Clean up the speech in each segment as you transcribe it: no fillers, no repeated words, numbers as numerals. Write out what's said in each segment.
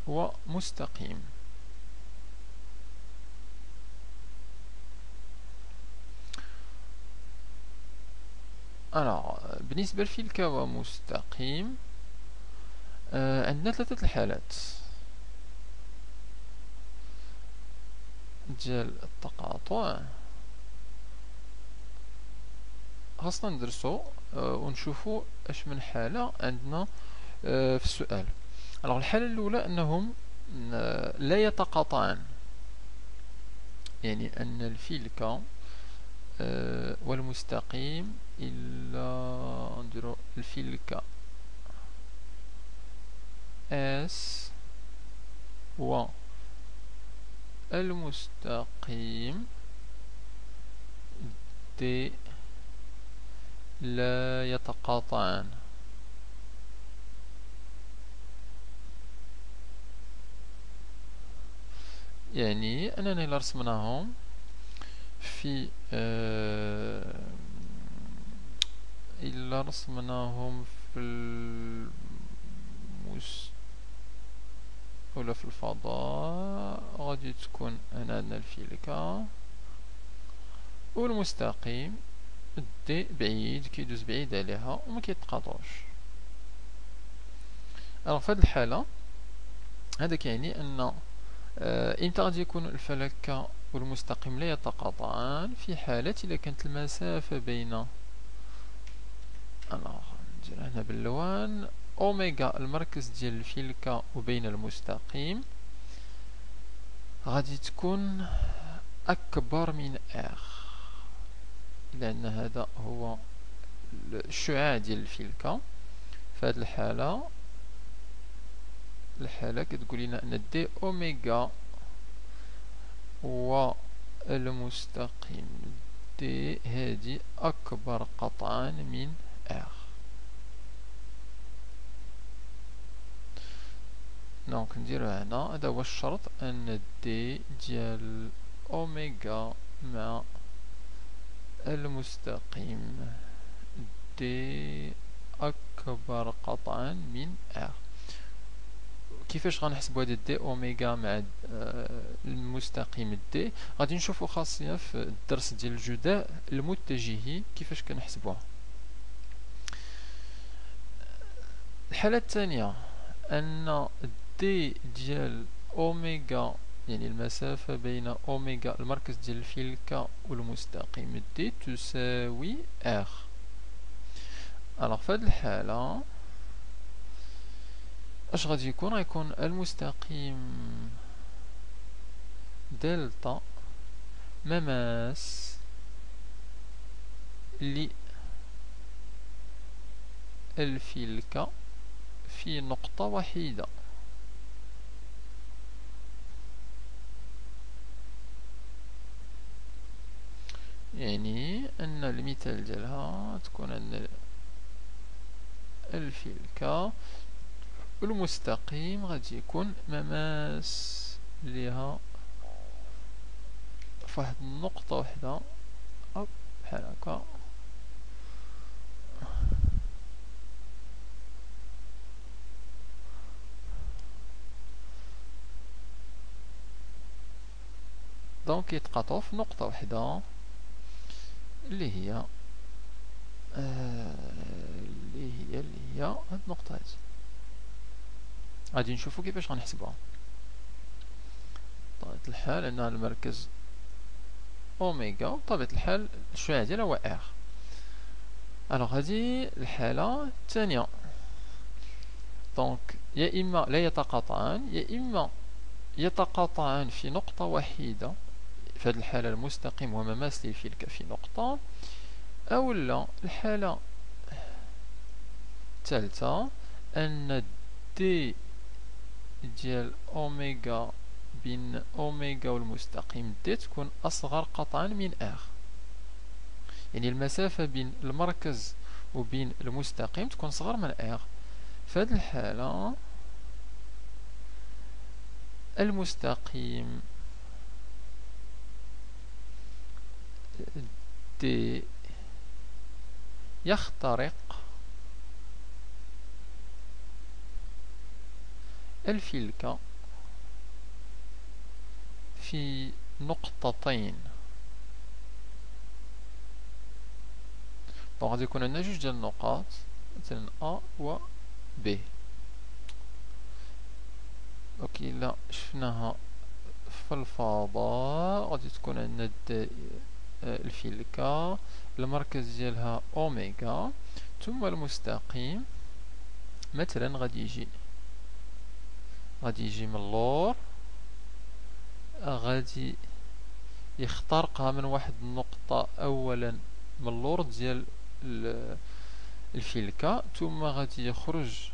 هو مستقيم. بالنسبة لفيلك ومستقيم عندنا ثلاثة الحالات ديال التقاطع. خاصنا ندرسو ونشوفو اش من حالة عندنا في السؤال. الحالة الأولى أنهم لا يتقاطعان، يعني أن الفيلك والمستقيم إلا نديرو الفيلك اس والمستقيم دي لا يتقاطعان. يعني أننا إلا رسمناهم في إلا رسمناهم في ولا في الفضاء غادي تكون هنا عندنا الفيلكة والمستقيم دي بعيد كيدوز بعيد عليها وما كيتقاطعوش. في هذه الحالة هذا كيعني أن امتى غادي يكون الفلك والمستقيم لا يتقاطعان؟ في حالة إذا كانت المسافة بين ندير هنا باللوان أوميغا المركز ديال الفيلكة وبين المستقيم غادي تكون أكبر من آخ، لأن هذا هو الشعاع ديال الفيلكة. في هذه الحالة كتقول لنا أن دي أوميغا والمستقيم دي هذه أكبر قطعا من آخ. دونك نديرو هنا هذا هو الشرط أن دي ديال أوميغا مع المستقيم دي أكبر قطعا من آخ. كيفاش غنحسبوا هاد دي اوميغا مع المستقيم دي؟ غادي نشوفوا خاصيه في الدرس ديال الجداء المتجهي كيفاش كنحسبوها. الحالة الثانية أن دي ديال أوميغا، يعني المسافة بين أوميغا المركز ديال الفيلكة والمستقيم دي تساوي آخ. في هذه الحالة اش غادي يكون؟ غيكون المستقيم دلتا مماس للفيلكة في نقطة وحيدة. يعني أن المثال ديالها تكون أن الفيلكة والمستقيم غادي يكون مماس ليها فواحد النقطة وحدة بحال هكا. دونك يتقاطعو في نقطة وحدة اللي هي هاد النقطة هادي. غادي نشوفو كيفاش غنحسبوها. بطبيعة الحال أن المركز أوميغا وبطبيعة الحال الشعاع ديالها هو آر. هذه الحالة الثانية. دونك يا إما لا يتقاطعان يا إما يتقاطعان في نقطة وحيدة، في هذه الحالة المستقيم ومماس للفيلكة في نقطة، أو لا الحالة الثالثة أن دي ديال أوميغا بين أوميغا والمستقيم دي تكون أصغر قطعا من آخ. يعني المسافة بين المركز وبين المستقيم تكون صغر من آخ. في هذه الحالة المستقيم دي يخترق الفيلكة في نقطتين. دونك غادي يكون عندنا جوج ديال النقاط، مثلا أ و ب. دونك إلا شفناها في الفضاء غادي تكون عندنا الفلكة المركز ديالها أوميغا، ثم المستقيم مثلا غادي يجي من اللور، غادي يخترقها من واحد النقطة أولا من اللور ديال الفلكة، ثم غادي يخرج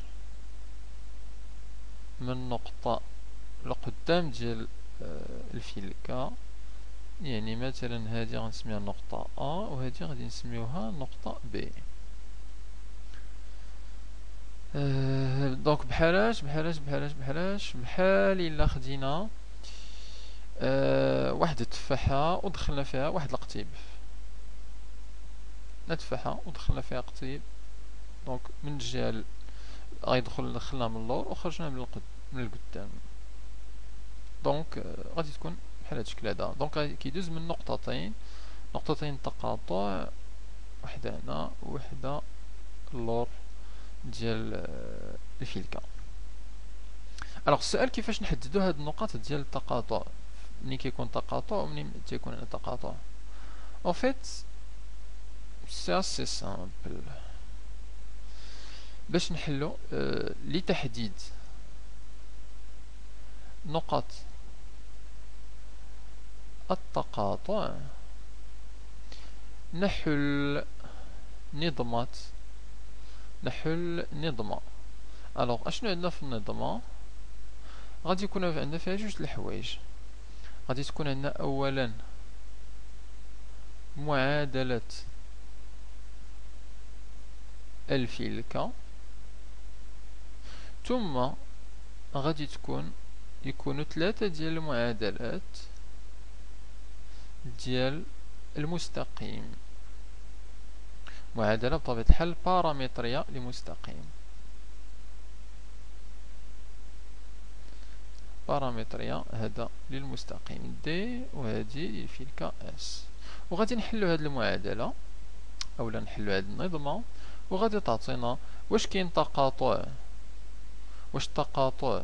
من نقطة لقدام ديال الفلكة. يعني مثلا هذه غنسميها نقطة أ وهذه غادي نسميوها نقطة ب. دونك بحال إلا خدينا واحد التفاحة ودخلنا فيها واحد القطيب، تفاحة ودخلنا فيها قطيب، دونك من الجهة دخلنا من اللور وخرجنا من القدام. دونك غادي تكون بحال هاد الشكل هذا. دونك كيدوز من نقطتين تقاطع، وحدة هنا وحدة اللور ديال الفلكة. الوغ السؤال كيفاش نحددو هاد النقاط ديال التقاطع، منين كيكون تقاطع ومنين تيكون هنا تقاطع. en fait c'est assez simple. باش نحلو لتحديد نقط التقاطع نحل نظمة. الوغ اشنو عندنا في النظمة؟ غادي يكون عندنا فيها جوج الحوايج. غادي تكون عندنا اولا معادلة الفلكة، ثم غادي يكونوا ثلاثة ديال المعادلات ديال المستقيم، معادلة بطبيعة الحال بارامترية لمستقيم، بارامترية هذا للمستقيم دي وهذه للفلكة اس. وغادي نحلو هاد المعادلة اولا نحلو هاد النظمة، وغادي تعطينا واش كاين تقاطع، واش التقاطع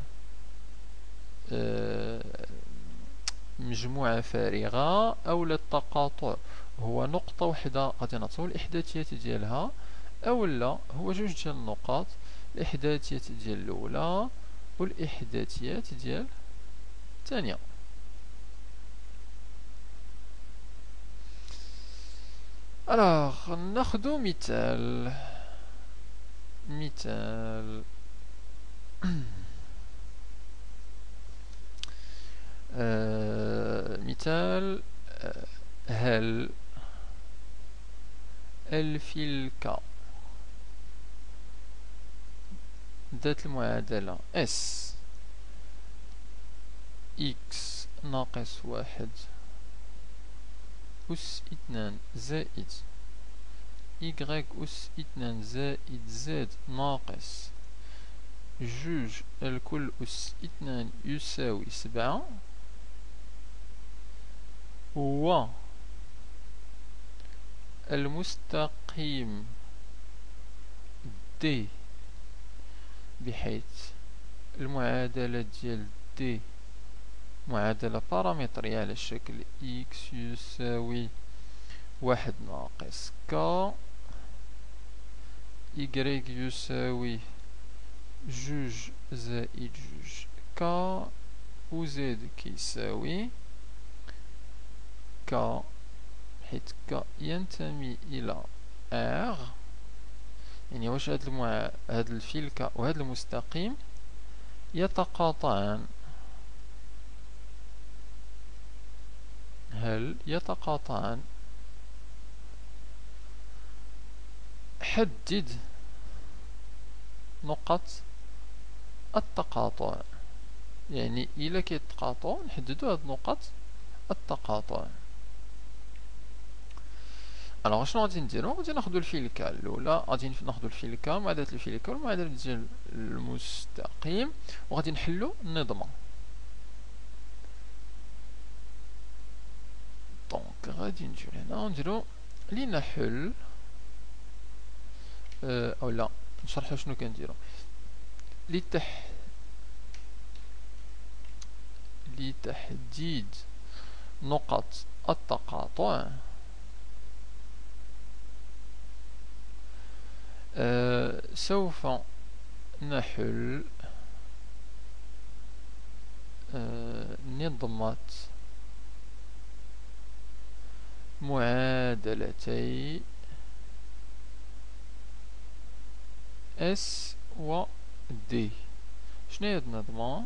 مجموعة فارغة أو التقاطع هو نقطة وحدة غادي نعطيو الإحداثيات ديالها، أو لا هو جوج ديال النقاط، الإحداثيات ديال الأولى والإحداثيات ديال الثانية. الوغ ناخدو مثال مثال هل الفلكة ذات المعادلة اس اكس ناقص واحد أس اثنان زائد إيكغيك أس اثنان زائد زد ناقص جوج الكل أس اثنان يساوي سبعة، و المستقيم دي بحيث المعادلة ديال دي معادلة بارامترية على الشكل إكس يساوي واحد ناقص كا، إيكغيك يساوي جوج زائد جوج كا، و زد كيساوي كا حيث كا ينتمي إلى R. يعني واش هاد الفلكة وهاد المستقيم يتقاطعان، هل يتقاطعان؟ حدد نقط التقاطع، يعني إلا كيتقاطعو نحددو هاد نقط التقاطع. الوغ شنو غادي نديرو؟ غادي ناخدو الفلكة الأولى، غادي ناخدو الفلكة معادلة الفلكة والمعادلة ديال المستقيم، وغادي نحلو النظمة. غادي نجيو هنا نديرو لنحل او لا نشرحو شنو كنديرو لتحديد نقط التقاطع. سوف نحل نظمة معادلتي S و D. شنو هي هاد النظمة؟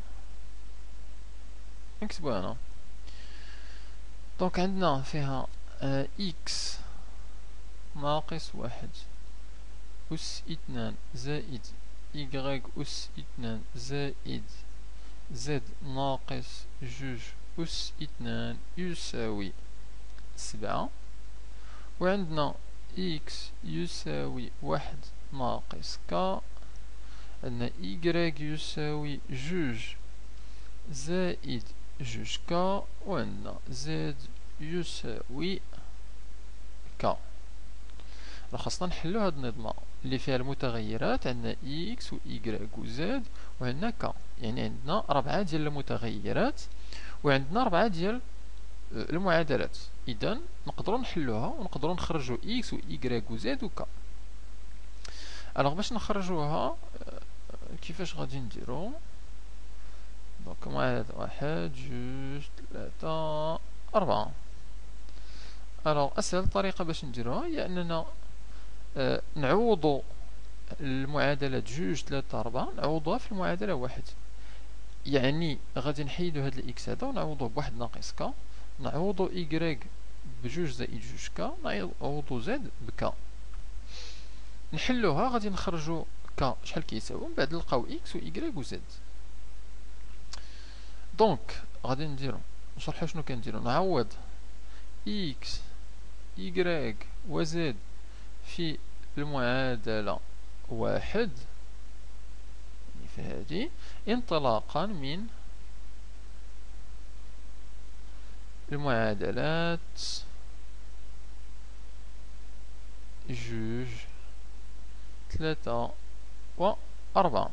نكتبوها هنا. دونك عندنا فيها X ناقص واحد أس اثنان زائد Y أس اثنان زائد Z ناقص جوج أس اثنان يساوي سبعة. وعندنا X يساوي واحد ناقص K. عندنا Y يساوي جوج زائد جوج K. وعندنا Z يساوي K. خاصنا نحلو هاد النظمة اللي فيها المتغيرات. عندنا X و Y و Z وعندنا K، يعني عندنا 4 ديال المتغيرات وعندنا 4 ديال المعادلات. إذا نقدروا نحلوها ونقدروا نخرجوا X و Y و Z و K. الوغ باش نخرجوها كيفاش غادي نديرو؟ دونك معادلة واحد جوج ثلاثة أربعة. الوغ أسهل طريقة باش نديروها هي أننا نعوضو المعادلة جوج ثلاثة أربعة نعوضوها في المعادلة واحد. يعني غادي نحيدو هاد الإكس هذا ونعوضوه بواحد ناقص كا، نعوضو إيكغيك بجوج زائد جوج كا، نعوضو زد بكا. نحلوها غادي نخرجو كا شحال كيساوي، ومن بعد نلقاو إكس و إيكغيك و زد. دونك غادي نديرو نشرحو شنو كنديرو. نعوض إكس إيكغيك و زد في المعادلة واحد في هذه انطلاقا من المعادلات جوج ثلاثة و أربعة.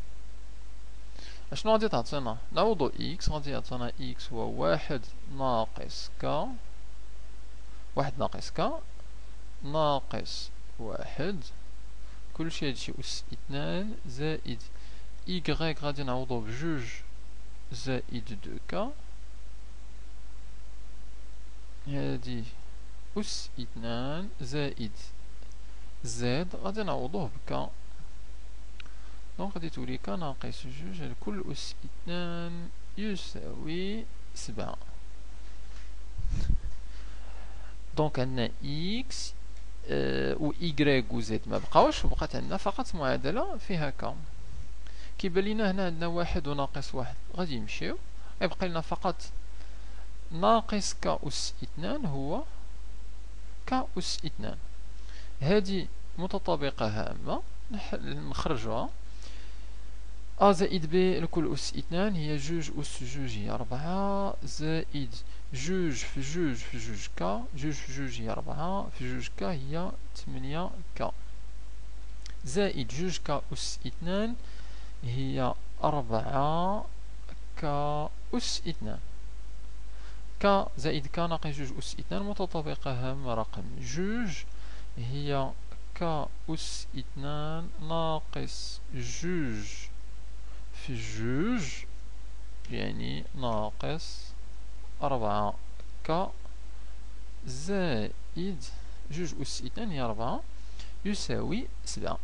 اشنو غادي تعطينا؟ نعوضو إكس غادي يعطينا إكس هو واحد ناقص كا، واحد ناقص كا ناقص واحد كلشي هادشي أس اثنان زائد إيكغيك غادي نعوضو بجوج زائد دو كا، هادي أس اثنان زائد زد غادي نعوضوه بكا. دونك غادي تولي كا ناقص جوج على كل أس اثنان يساوي سبعة. دونك عندنا إكس و إيكغيك و زد مبقاوش، وبقات عندنا فقط معادلة فيها كا. كيبان لينا هنا عندنا واحد وناقص واحد غادي يمشيو، يبقى لنا فقط ناقص كا أس اثنان هو كا أس اثنان. هادي متطابقة هامة نخرجوها. أ زائد ب لكل أس اثنان هي جوج أس جوج هي ربعة زائد جوج في جوج في جوج كا، جوج في جوج هي ربعة في جوج كا هي تمنية كا، زائد جوج كا أس اثنان هي أربعة كا أس اثنان. كا زائد كا ناقص جوج أس اثنان متطابقة هامة رقم جوج هي كا أس اثنان ناقص جوج في جوج يعني ناقص أربعة كا زائد جوج أس اثنان هي ربعة يساوي سبعة.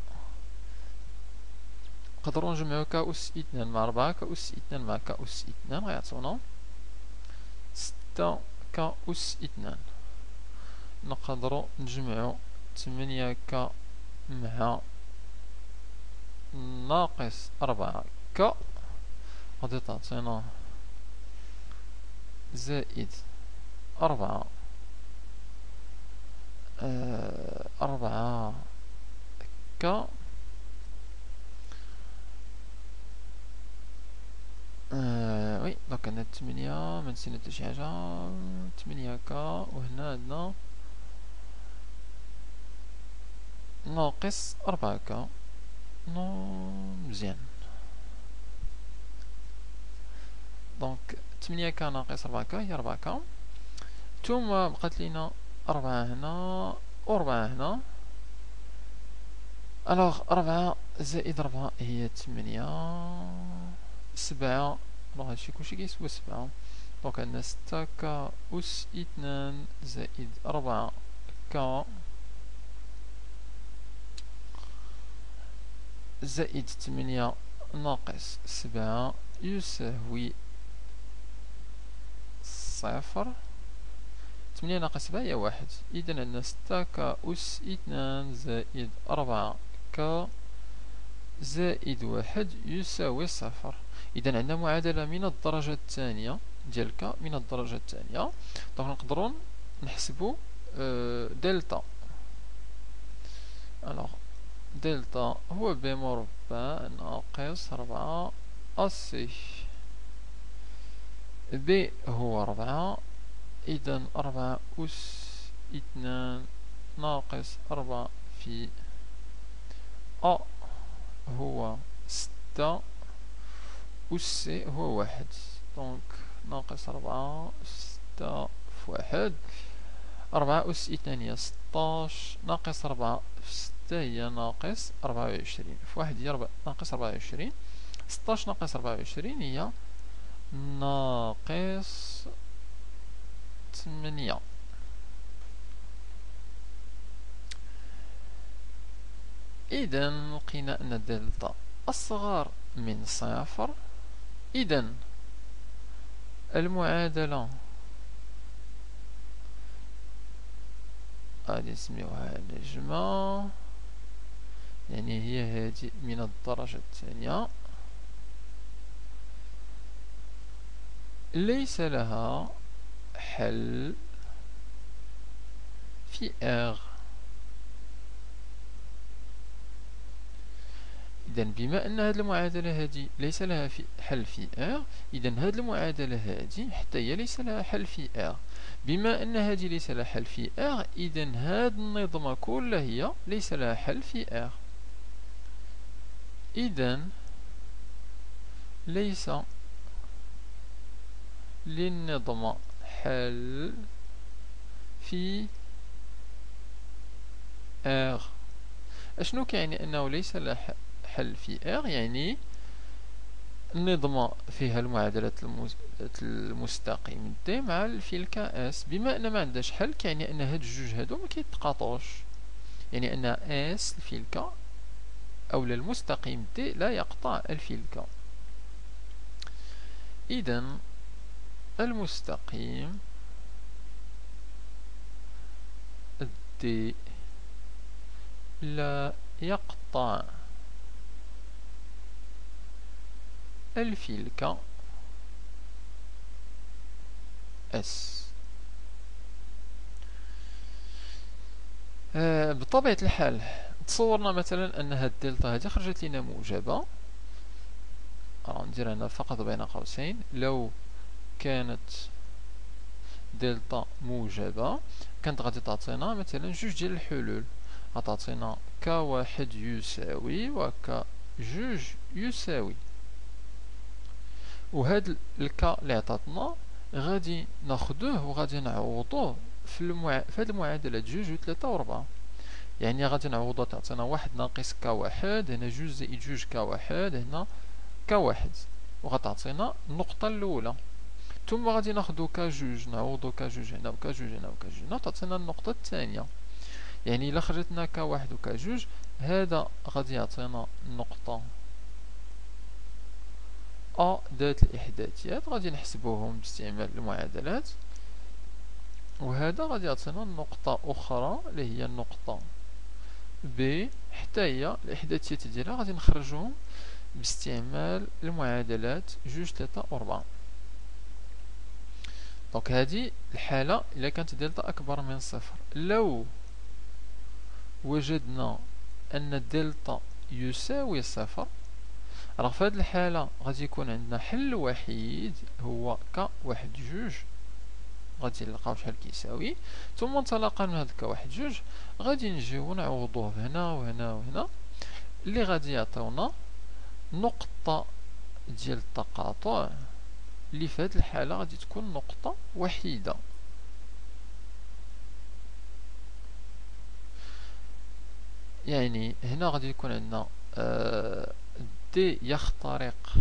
نقدرو نجمعو كا أس اثنان مع ربعة كا أس اثنان مع كا أس اثنان غيعطونا ستة كا أس اثنان. نقدرو نجمعو تمنية كا مع ناقص أربعة كا غادي تعطينا زائد أربعة أربعة كا وي. دونك دونك عندنا 8 منسينا حتى شي حاجة، 8 هكا، وهنا عندنا ناقص 4 هكا. مزيان. دونك 8 كا ناقص 4 كا هي 4 كا، ثم بقات لينا 4 هنا و 4 هنا. الوغ 4 زائد 4 هي 8. 7. الوغ هادشي كلشي كيسوى 7. دونك عندنا 6 كا أس 2 زائد 4 كا زائد 8 ناقص 7 يساوي 0. 8 ناقص 7 هي 1. إذا عندنا 6 كا أس 2 زائد 4 كا زائد 1 يساوي 0. إذا عندنا معادلة من الدرجة الثانية ديال كا من الدرجة الثانية. دونك نقدروا نحسبوا دلتا. الوغ دلتا هو ب مربع ناقص 4 أسي. ب هو 4، إذا 4 أس 2 ناقص 4 في أ هو 6 أس سي هو 1. دونك ناقص 4 6 في 1. 4 أس 2 هي 16 ناقص 4 في 6 هي ناقص 24 في 1 هي ناقص 24. 16 ناقص 24 هي ناقص 8. إذا لقينا أن دلتا أصغر من 0. إذا المعادلة غادي نسميوها نجمة، يعني هي هذه من الدرجة الثانية، ليس لها حل في R. إذا بما أن هذه المعادلة هذه ليس لها حل في R، إذا هذه المعادلة هذه حتى هي ليس لها حل في R. بما أن هذه ليس لها حل في R، إذا هذه النظمة كلها هي ليس لها حل في R. إذا ليس للنظمة حل في R. أشنو كيعني أنه ليس لها حل في R؟ يعني النظمة فيها المعادلة المستقيم D مع الفيل كاس. بما أن ما عندهاش حل كيعني أن هاد الجوج هادو ما كيتقاطعوش، يعني أن اس الفيل كا أو المستقيم D لا يقطع الفيل كا. إذا المستقيم D لا يقطع الفيل كا اس. بطبيعة الحال تصورنا مثلا أن هاد الدلتا هذه خرجت لنا موجبة. ندير هنا فقط بين قوسين، لو كانت دلتا موجبة كانت غادي تعطينا مثلا جوج ديال الحلول. غتعطينا K1 يساوي و K2 يساوي، وهاد الكا اللي عطاتنا غادي ناخدوه وغادي نعوضوه في هاد المعادلة جوج و 3 و 4. يعني غادي نعوضوه تعطينا 1 ناقص K1، هنا جوج زائد جوج K1، هنا K1، وغتعطينا النقطة الأولى. ثم غادي ناخدو K2 نعوضو K2 هنا و K2 هنا و K2 هنا تعطينا النقطة الثانية. يعني إلا خرجتنا K1 و K2 هذا غادي يعطينا النقطة أ ذات الإحداثيات، غادي نحسبوهم باستعمال المعادلات، وهذا غادي يعطينا النقطة أخرى اللي هي النقطة ب حتى هي الإحداثيات ديالها غادي نخرجوهم باستعمال المعادلات جوج 3 و 4. دونك هذه الحالة إلا كانت دلتا أكبر من 0. لو وجدنا أن دلتا يساوي 0 راه في هاد الحالة غادي يكون عندنا حل وحيد هو ك واحد جوج، غادي نلقاو شحال كيساوي، ثم انطلاقا من هاد ك واحد جوج غادي نجيو نعوضوه هنا وهنا وهنا اللي غادي يعطيونا نقطة ديال التقاطع اللي في هاد الحالة غادي تكون نقطة وحيدة. يعني هنا غادي يكون عندنا دي يخترق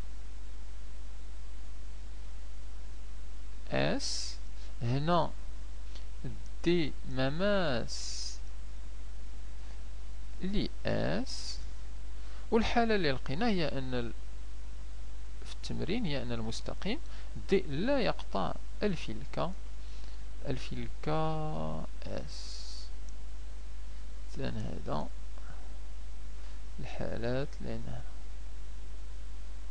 اس، هنا دي مماس لي اس، والحالة اللي لقينا هي أن في التمرين هي أن المستقيم دي لا يقطع الفلك اس. إذن هذا الحالات اللي عندنا.